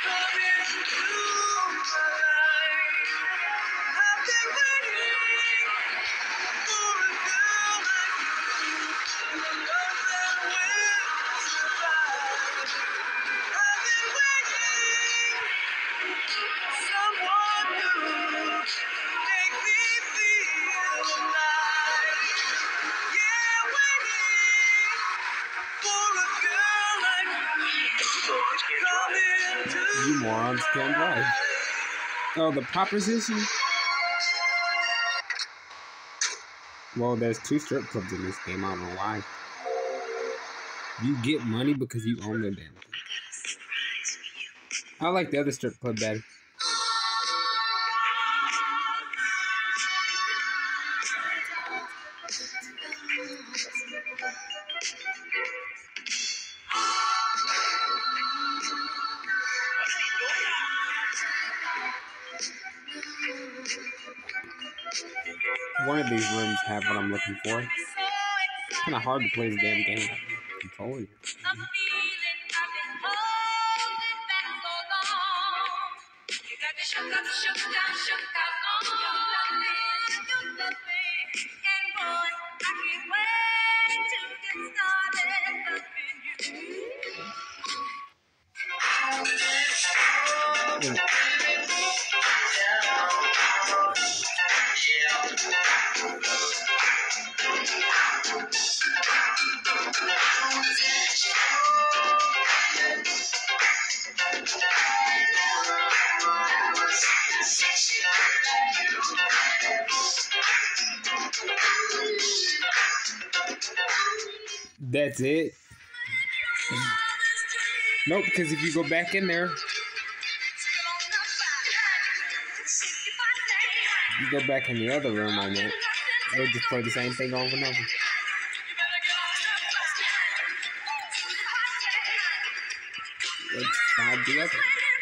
You morons can't drive. Oh, the proposition? Well, there's 2 strip clubs in this game. I don't know why. You get money because you own the damn thing. I like the other strip club better. One of these rooms have what I'm looking for. It's kind of hard to play this damn game. Control it. That's it. Nope, because if you go back in there, you go back in the other room I'm in, it'll just play the same thing over and over. Let's find the other.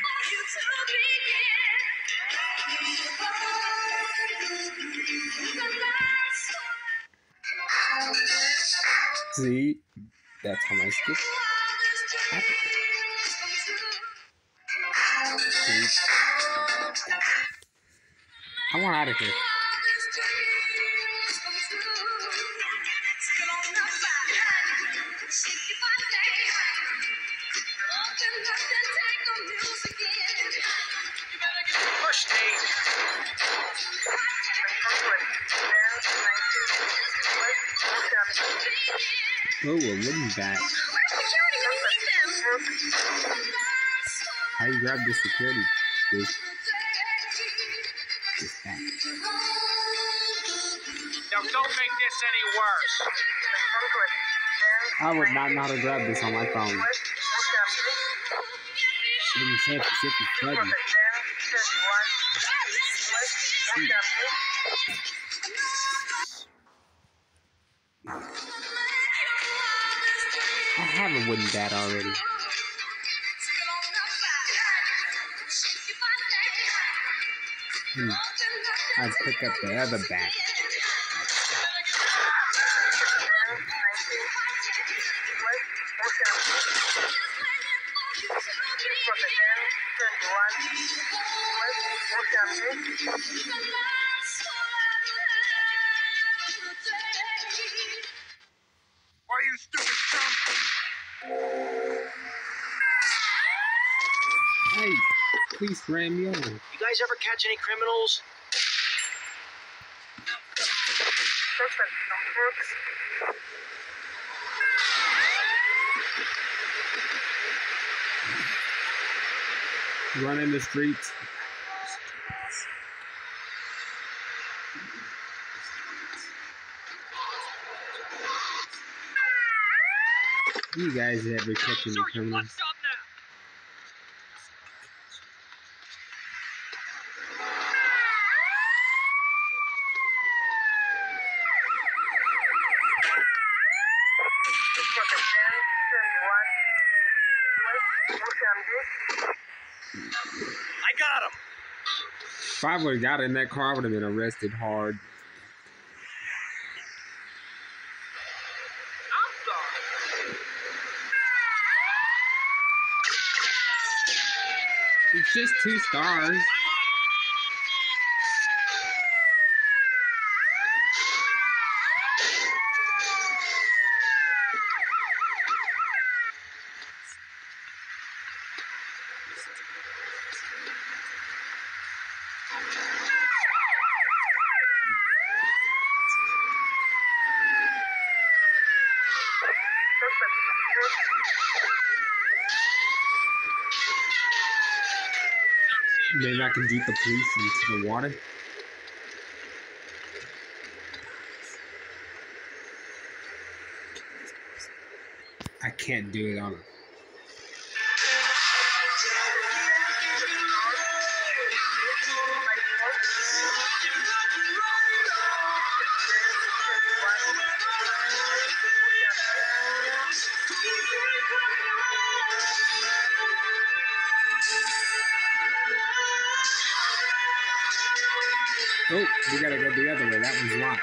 See, that's how I skip. See? I want out of here. Oh, what is that? How you grab the security? This back. Now don't make this any worse. I would not know how to grab this on my phone. In San Pacific, buddy. I have a wooden bat already. I'll pick up the other bat. Why you stupid chump? Hey, please ram me over. You guys ever catch any criminals? Running the streets. You guys ever catch any criminals? I got him. If I would have got in that car, I would have been arrested hard. I'm sorry. It's just 2 stars. Maybe I can beat the police into the water. I can't do it on it. Oh, we gotta go the other way. That one's locked.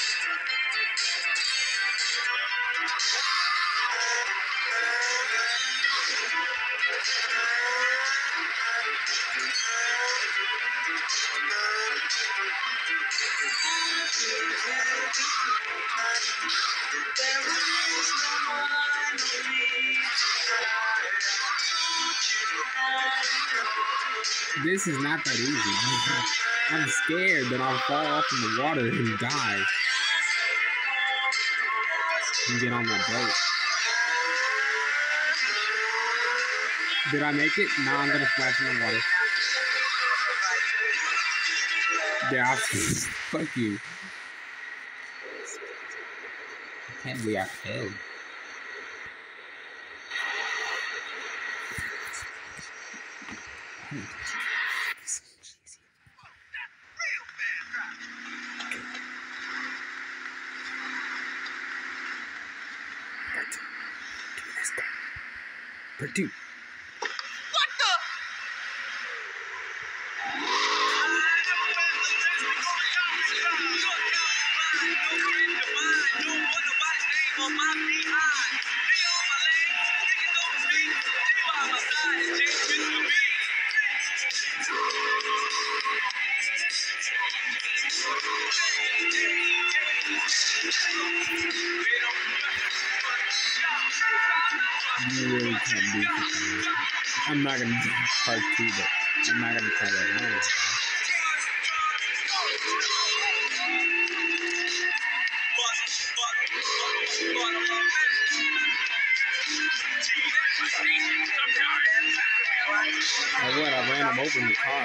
This is not that easy. I'm scared that I'll fall off in the water and die. And get on my boat. Did I make it? No, I'm gonna splash in the water. Yeah, fuck you. I can't believe I failed. Part 2. What the? You really can't do something. I'm not gonna do part 2, but I'm not gonna try that now. I ran him over in the car.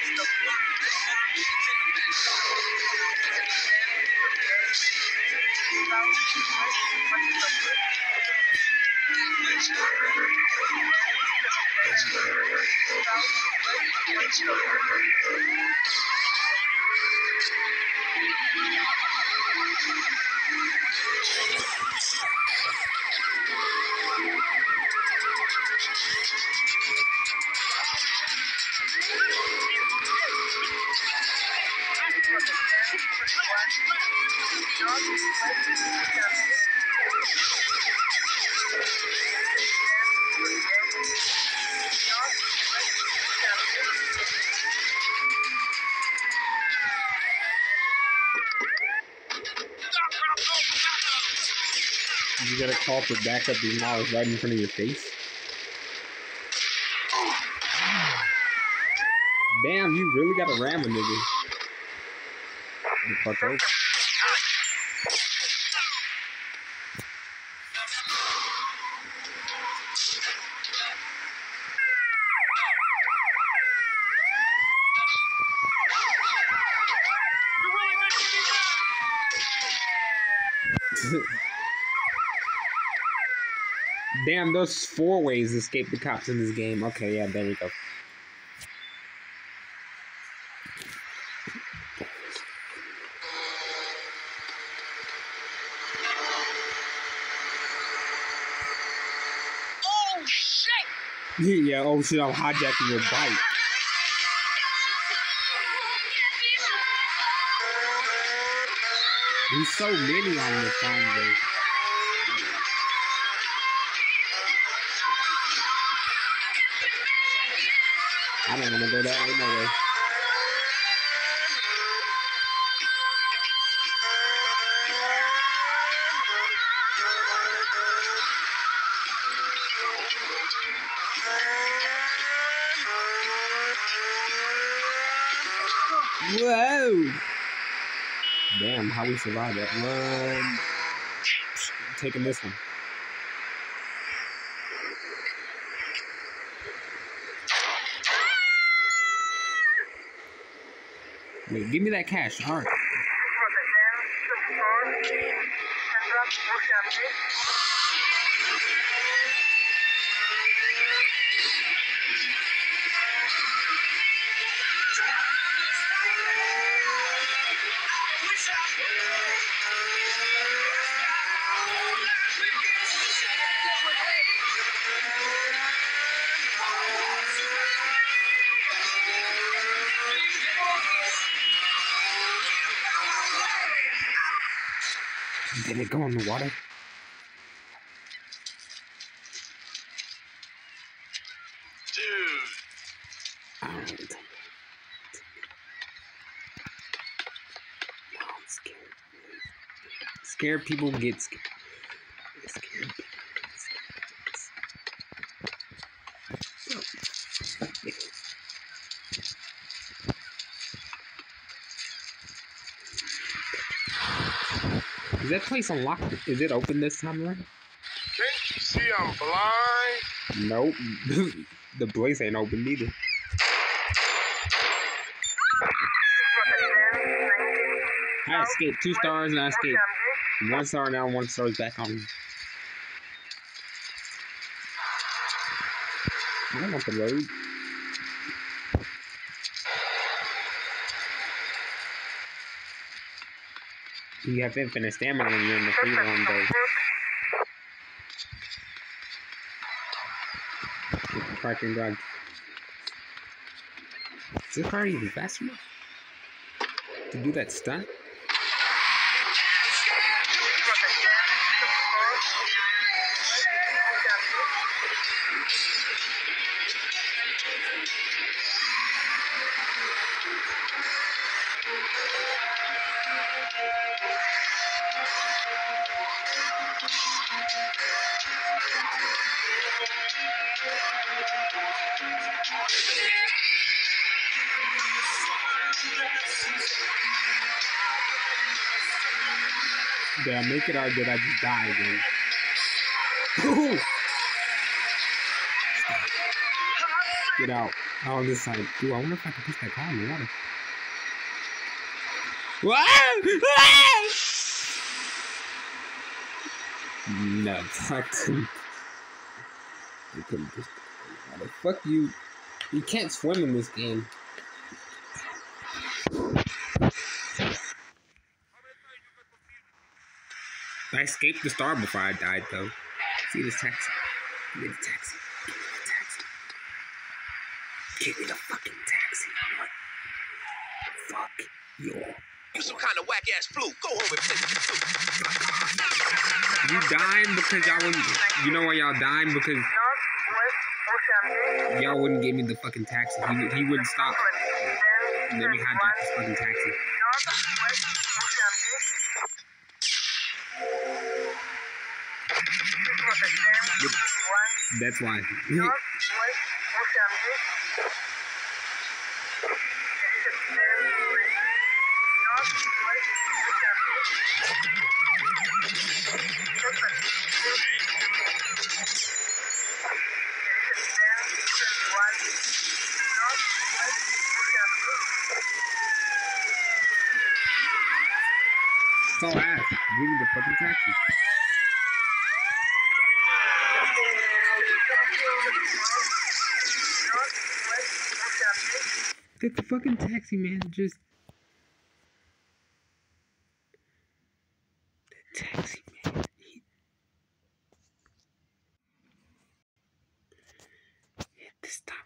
You gotta call for backup even while it's right in front of your face. Damn, you really gotta ram a nigga. The fuck over. Damn, those 4 ways to escape the cops in this game. Okay, yeah, there we go. Oh shit! Yeah, oh shit, I'm hijacking your bike. There's so many on the phone, baby. I don't want to go that way, no way. Whoa! Damn, how we survived that. Run. Taking this one. Wait, give me that cash. All right. Did it go in the water? Dude. Alright. No, I'm scared. Scared people get scared. Scared people get scared. Is that place unlocked? Is it open this time around? Can't you see I'm blind? Nope. The place ain't open either. I escaped 2 stars and I escaped 1 star. Now 1 star is back on. I don't want the road. You have infinite stamina when you're in the free roam though. With the parking garage. Is this car even fast enough to do that stunt? Did I make it or did I just die again? Get out. Oh, this side. Ooh, I wonder if I can push that car in the water. No, I couldn't. I couldn't push the water. Fuck you. You can't swim in this game. I escaped the star before I died, though. See this taxi? Give me the taxi. Give me the taxi. Give me the fucking taxi. What? Fuck you. You some kind of whack ass fluke. Go home and play with your flute. You dying because y'all wouldn't. You know why y'all dying? Because y'all wouldn't give me the fucking taxi. He wouldn't stop. Let me hijack this fucking taxi. That's why. So ass. Give me the fucking taxi. Get the fucking taxi, man. Just the taxi, man. Hit the stop